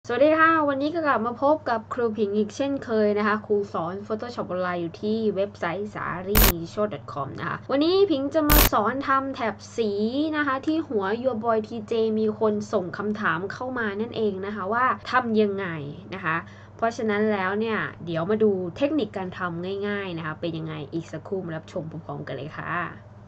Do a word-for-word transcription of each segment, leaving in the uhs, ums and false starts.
สวัสดีค่ะวันนี้ก็กลับมาพบกับครูผิงอีกเช่นเคยนะคะครูสอน Photoshop ออนไลน์อยู่ที่เว็บไซต์ สารีโชว์ ดอท คอม นะคะวันนี้ผิงจะมาสอนทำแถบสีนะคะที่หัว Your Boy ที เจ มีคนส่งคำถามเข้ามานั่นเองนะคะว่าทำยังไงนะคะเพราะฉะนั้นแล้วเนี่ยเดี๋ยวมาดูเทคนิคการทำง่ายๆนะคะเป็นยังไงอีกสักครู่มารับชมพร้อมๆกันเลยค่ะ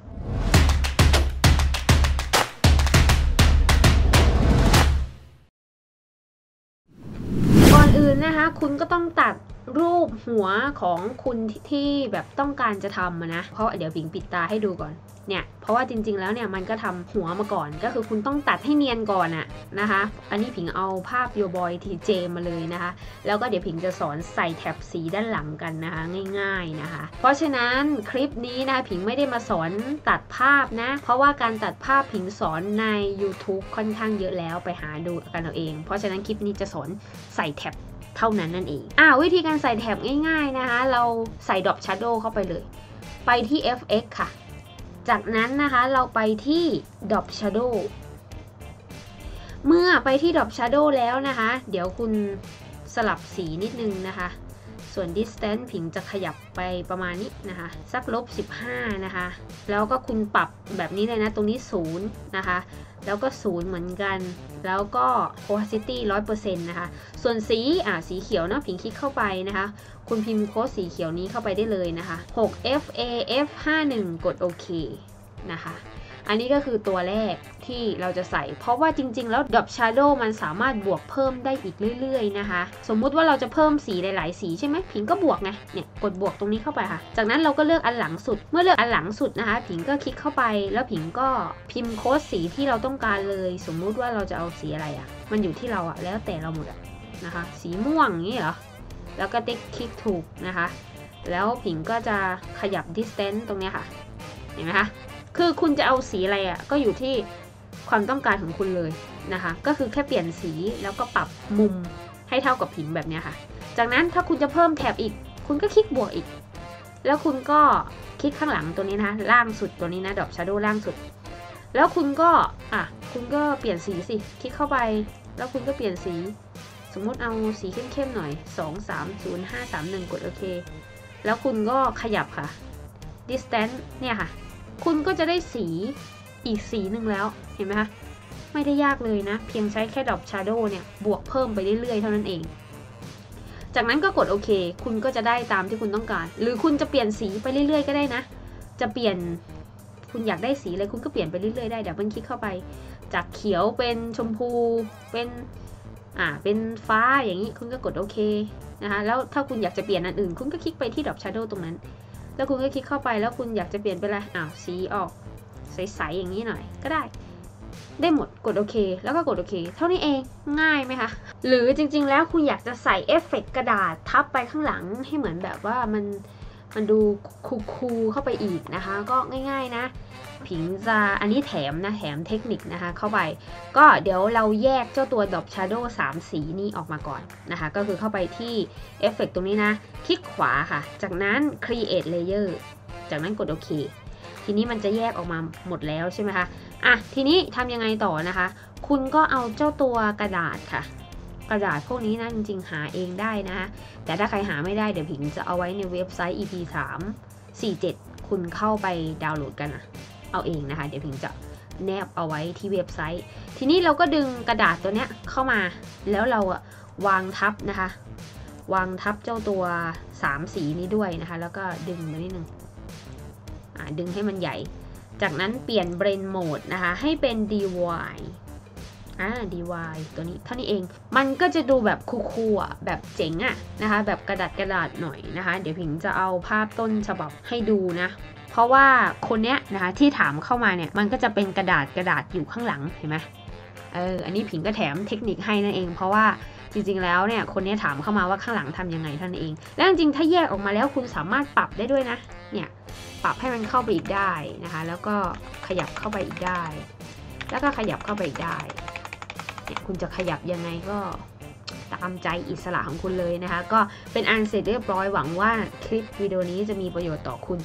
ก่อนอื่นนะคะคุณก็ต้องตัดรูปหัวของคุณที่แบบต้องการจะทำนะเพราะเดี๋ยวผิงปิดตาให้ดูก่อนเนี่ยเพราะว่าจริงๆแล้วเนี่ยมันก็ทำหัวมาก่อนก็คือคุณต้องตัดให้เนียนก่อนอะนะคะอันนี้ผิงเอาภาพ Your Boy ที เจ มาเลยนะคะแล้วก็เดี๋ยวผิงจะสอนใส่แถบสีด้านหลังกันนะคะง่ายๆนะคะเพราะฉะนั้นคลิปนี้นะผิงไม่ได้มาสอนตัดภาพนะเพราะว่าการตัดภาพผิงสอนใน YouTube ค่อนข้างเยอะแล้วไปหาดูกันเอาเองเพราะฉะนั้นคลิปนี้จะสอนใส่แถบเท่านั้นนั่นเองอ่าวิธีการใส่แถบง่ายๆนะคะเราใส่ Drop Shadow เข้าไปเลยไปที่ เอฟ เอ็กซ์ ค่ะจากนั้นนะคะเราไปที่ Drop Shadow เมื่อไปที่ Drop Shadow แล้วนะคะเดี๋ยวคุณสลับสีนิดนึงนะคะส่วน Distance ผิงจะขยับไปประมาณนี้นะคะสักลบสิบห้านะคะแล้วก็คุณปรับแบบนี้เลยนะตรงนี้ศูนย์นะคะแล้วก็ศูนย์เหมือนกันแล้วก็ opacity ร้อยเปอร์เซ็นต์ นะคะส่วนสีอ่ะสีเขียวนะผิงคลิกเข้าไปนะคะคุณพิมพ์โค้ดสีเขียวนี้เข้าไปได้เลยนะคะหก เอฟ เอ เอฟ ห้าสิบเอ็ด กดโอเคนะคะอันนี้ก็คือตัวแรกที่เราจะใส่เพราะว่าจริงๆแล้ว Drop Shadow มันสามารถบวกเพิ่มได้อีกเรื่อยๆนะคะสมมุติว่าเราจะเพิ่มสีหลายๆสีใช่ไหมผิงก็บวกไงเนี่ยกดบวกตรงนี้เข้าไปค่ะจากนั้นเราก็เลือกอันหลังสุดเมื่อเลือกอันหลังสุดนะคะผิงก็คลิกเข้าไปแล้วผิงก็พิมพ์โค้ดสีที่เราต้องการเลยสมมุติว่าเราจะเอาสีอะไรอ่ะมันอยู่ที่เราอ่ะแล้วแต่เราหมดอ่ะนะคะสีม่วงอย่างนี้เหรอแล้วก็ติ๊กคลิกถูกนะคะแล้วผิงก็จะขยับ distance ตรงนี้ค่ะเห็นไหมคะคือคุณจะเอาสีอะไรอ่ะก็อยู่ที่ความต้องการของคุณเลยนะคะก็คือแค่เปลี่ยนสีแล้วก็ปรับมุมให้เท่ากับผิงแบบนี้ค่ะจากนั้นถ้าคุณจะเพิ่มแถบอีกคุณก็คลิกบวกอีกแล้วคุณก็คลิกข้างหลังตัวนี้นะล่างสุดตัวนี้นะ Drop Shadow ล่างสุดแล้วคุณก็อ่ะคุณก็เปลี่ยนสีสิคลิกเข้าไปแล้วคุณก็เปลี่ยนสีสมมุติเอาสีเข้มๆหน่อยสอง สาม ศูนย์ ห้า สาม หนึ่งกดโอเคแล้วคุณก็ขยับค่ะ distance เนี่ยค่ะคุณก็จะได้สีอีกสีหนึ่งแล้วเห็นไหมคะไม่ได้ยากเลยนะเพียงใช้แค่ Drop Shadow เนี่ยบวกเพิ่มไปเรื่อยๆเท่านั้นเองจากนั้นก็กดโอเคคุณก็จะได้ตามที่คุณต้องการหรือคุณจะเปลี่ยนสีไปเรื่อยๆก็ได้นะจะเปลี่ยนคุณอยากได้สีอะไรคุณก็เปลี่ยนไปเรื่อยๆได้เดี๋ยวมันคลิกเข้าไปจากเขียวเป็นชมพูเป็นอ่าเป็นฟ้าอย่างนี้คุณก็กดโอเคนะคะแล้วถ้าคุณอยากจะเปลี่ยนอันอื่นคุณก็คลิกไปที่ Drop Shadow ตรงนั้นแล้วคุณก็คลิกเข้าไปแล้วคุณอยากจะเปลี่ยนเป็นอะไรอ้าวสีออกใสๆอย่างนี้หน่อยก็ได้ได้หมดกดโอเคแล้วก็กดโอเคเท่านี้เองง่ายไหมคะหรือจริงๆแล้วคุณอยากจะใส่เอฟเฟกต์กระดาษทับไปข้างหลังให้เหมือนแบบว่ามันมันดูคูลๆเข้าไปอีกนะคะก็ง่ายๆนะผิงจะอันนี้แถมนะแถมเทคนิคนะคะเข้าไปก็เดี๋ยวเราแยกเจ้าตัว Drop Shadow สามสีนี้ออกมาก่อนนะคะก็คือเข้าไปที่เอฟเฟกต์ตรงนี้นะคลิกขวาค่ะจากนั้น create layer จากนั้นกดโอเคทีนี้มันจะแยกออกมาหมดแล้วใช่ไหมคะอ่ะทีนี้ทำยังไงต่อนะคะคุณก็เอาเจ้าตัวกระดาษค่ะกระดาษพวกนี้นะจริงๆหาเองได้นะคะแต่ถ้าใครหาไม่ได้เดี๋ยวผิงจะเอาไว้ในเว็บไซต์ อี พี สาม สี่ เจ็ดคุณเข้าไปดาวน์โหลดกันนะเอาเองนะคะเดี๋ยวผิงจะแนบเอาไว้ที่เว็บไซต์ทีนี้เราก็ดึงกระดาษตัวเนี้ยเข้ามาแล้วเราอะวางทับนะคะวางทับเจ้าตัวสามสีนี้ด้วยนะคะแล้วก็ดึงมานิดนึงอ่าดึงให้มันใหญ่จากนั้นเปลี่ยน Blend Mode นะคะให้เป็น ดี วาย อ่า ดี วาย ตัวนี้เท่านี้เองมันก็จะดูแบบคูลๆอ่ะแบบเจ๋งอ่ะนะคะแบบกระดาษกระดาษหน่อยนะคะเดี๋ยวผิงจะเอาภาพต้นฉบับให้ดูนะเพราะว่าคนเนี้ยนะคะที่ถามเข้ามาเนี่ยมันก็จะเป็นกระดาษกระดาษอยู่ข้างหลังเห็นไหมเอออันนี้ผิงก็แถมเทคนิคให้นั่นเองเพราะว่าจริงๆแล้วเนี่ยคนนี้ถามเข้ามาว่าข้างหลังทำยังไงเท่านั้นเองแล้วจริงๆถ้าแยกออกมาแล้วคุณสามารถปรับได้ด้วยนะเนี่ยปรับให้มันเข้าไปอีกได้นะคะแล้วก็ขยับเข้าไปอีกได้แล้วก็ขยับเข้าไปอีกได้เนี่ยคุณจะขยับยังไงก็ตามใจอิสระของคุณเลยนะคะก็เป็นอันเสร็จเรียบร้อยหวังว่าคลิปวิดีโอนี้จะมีประโยชน์ต่อคุณ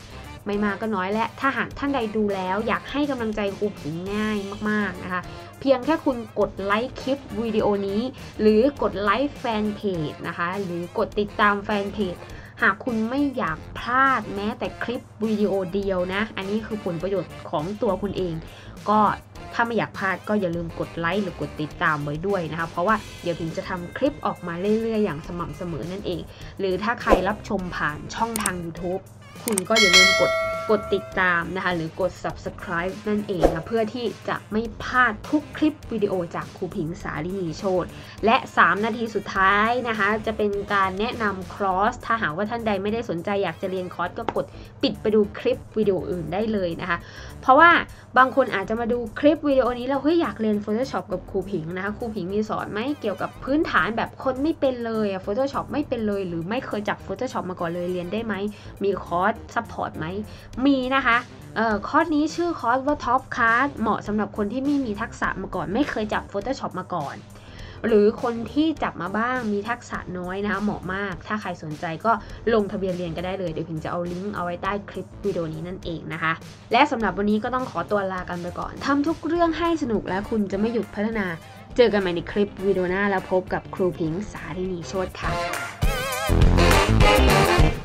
ไม่มากก็น้อยและถ้าหากท่านใดดูแล้วอยากให้กำลังใจครูผิงง่ายมากๆนะคะเพียงแค่คุณกดไลค์คลิปวิดีโอนี้หรือกดไลค์แฟนเพจนะคะหรือกดติดตามแฟนเพจหากคุณไม่อยากพลาดแม้แต่คลิปวิดีโอเดียวนะอันนี้คือผลประโยชน์ของตัวคุณเองก็ถ้าไม่อยากพลาดก็อย่าลืมกดไลค์หรือกดติดตามไว้ด้วยนะคะเพราะว่าเดี๋ยวพิงจะทำคลิปออกมาเรื่อยๆอย่างสม่ำเสมอนั่นเองหรือถ้าใครรับชมผ่านช่องทาง YouTube คุณก็อย่าลืมกดกดติดตามนะคะหรือกด Subscribe นั่นเองนะเพื่อที่จะไม่พลาดทุกคลิปวิดีโอจากครูผิงสาลินีโชติและสามนาทีสุดท้ายนะคะจะเป็นการแนะนำคอร์สถ้าหากว่าท่านใดไม่ได้สนใจอยากจะเรียนคอร์สก็กดปิดไปดูคลิปวิดีโออื่นได้เลยนะคะเพราะว่าบางคนอาจจะมาดูคลิปวิดีโอนี้แล้วเฮ้ยอยากเรียน Photoshop กับครูผิงนะคะครูผิงมีสอนไหมเกี่ยวกับพื้นฐานแบบคนไม่เป็นเลยอะ Photoshop ไม่เป็นเลยหรือไม่เคยจับ Photoshop มาก่อนเลยเรียนได้ไหมมีคอร์สซัพพอร์ตไหมมีนะคะเอ่อคอร์สนี้ชื่อคอร์สว่า Top Class เหมาะสำหรับคนที่ไม่มีทักษะมาก่อนไม่เคยจับ Photoshop มาก่อนหรือคนที่จับมาบ้างมีทักษะน้อยนะคะเหมาะมากถ้าใครสนใจก็ลงทะเบียนเรียนก็ได้เลยเดี๋ยวพิงจะเอาลิงก์เอาไว้ใต้คลิปวิดีโอนี้นั่นเองนะคะและสำหรับวันนี้ก็ต้องขอตัวลากันไปก่อนทำทุกเรื่องให้สนุกและคุณจะไม่หยุดพัฒนาเจอกันใหม่ในคลิปวิดีโอหน้าแล้วพบกับครูผิงสาลินีโชติค่ะ